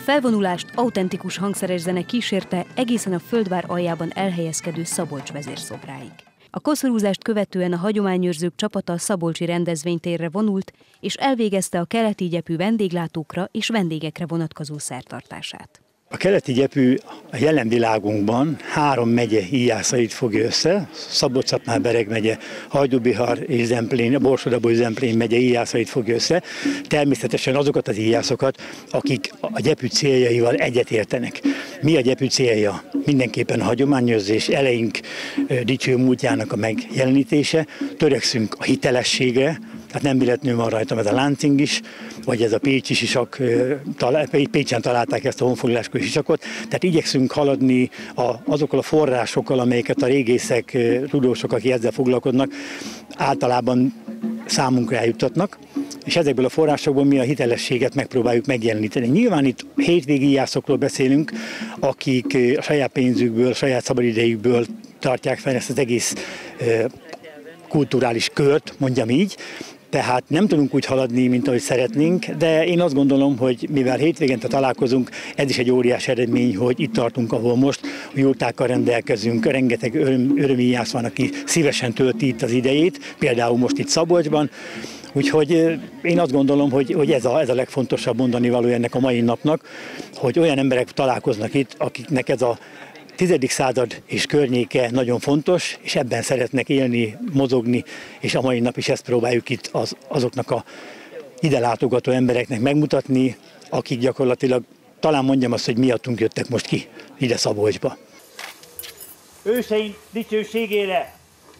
felvonulást autentikus hangszeres zene kísérte egészen a Földvár aljában elhelyezkedő Szabolcs vezérszobráig. A koszorúzást követően a hagyományőrzők csapata a szabolcsi rendezvénytérre vonult, és elvégezte a keleti gyepű vendéglátókra és vendégekre vonatkozó szertartását. A keleti gyepű a jelen világunkban 3 megye íjászait fogja össze, Szabolcs-Szatmár-Bereg megye, Hajdú-Bihar és Zemplén, Borsod-Abaúj-Zemplén megye íjászait fogja össze, természetesen azokat az íjászokat, akik a gyepű céljaival egyetértenek. Mi a gyepű célja? Mindenképpen a hagyományőrzés, eleink dicső múltjának a megjelenítése, törekszünk a hitelességre, tehát nem véletlenül van rajtam ez a láncing is, vagy ez a pécsi sisak, Pécsen találták ezt a honfoglaláskori sisakot, tehát igyekszünk haladni azokkal a forrásokkal, amelyeket a régészek, tudósok, akik ezzel foglalkoznak, általában számunkra eljuttatnak, és ezekből a forrásokból mi a hitelességet megpróbáljuk megjeleníteni. Nyilván itt hétvégi íjászokról beszélünk, akik a saját pénzükből, a saját szabadidejükből tartják fel ezt az egész kulturális kört, mondjam így, tehát nem tudunk úgy haladni, mint ahogy szeretnénk, de én azt gondolom, hogy mivel hétvégente találkozunk, ez is egy óriás eredmény, hogy itt tartunk, ahol most, hogy jótákkal rendelkezünk, rengeteg örömíjász van, aki szívesen tölti itt az idejét, például most itt Szabolcsban, úgyhogy én azt gondolom, hogy ez a legfontosabb mondani való ennek a mai napnak, hogy olyan emberek találkoznak itt, akiknek ez a 10. század és környéke nagyon fontos, és ebben szeretnek élni, mozogni, és a mai nap is ezt próbáljuk itt azoknak a ide látogató embereknek megmutatni, akik gyakorlatilag, talán mondjam azt, hogy miattunk jöttek most ki ide Szabolcsba. Őseink dicsőségére!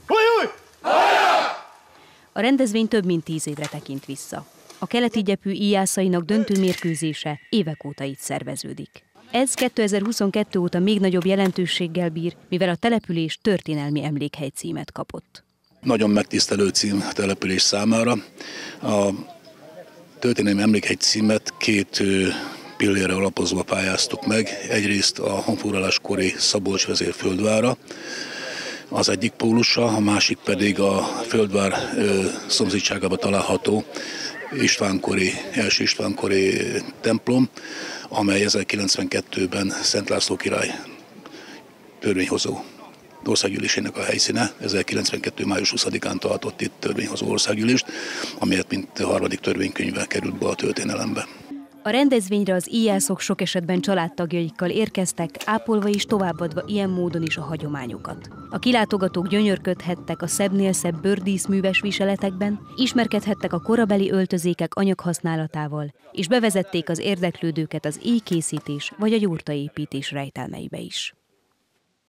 A rendezvény több mint 10 évre tekint vissza. A keleti gyepű íjászainak döntő mérkőzése évek óta itt szerveződik. Ez 2022 óta még nagyobb jelentőséggel bír, mivel a település történelmi emlékhely címet kapott. Nagyon megtisztelő cím a település számára. A történelmi emlékhely címet 2 pillérre alapozva pályáztuk meg. Egyrészt a honfoglaláskori Szabolcs vezérföldvára, az egyik pólusa, a másik pedig a Földvár szomszédságában található első Istvánkori templom, amely 1092-ben Szent László király törvényhozó országgyűlésének a helyszíne. 1092. május 20-án tartott itt törvényhozó országgyűlést, amelyet mint harmadik törvénykönyvvel került be a történelembe. A rendezvényre az íjászok sok esetben családtagjaikkal érkeztek, ápolva és továbbadva ilyen módon is a hagyományokat. A kilátogatók gyönyörködhettek a szebbnél szebb bőrdíszműves viseletekben, ismerkedhettek a korabeli öltözékek anyaghasználatával, és bevezették az érdeklődőket az éjkészítés vagy a jurtaépítés rejtelmeibe is.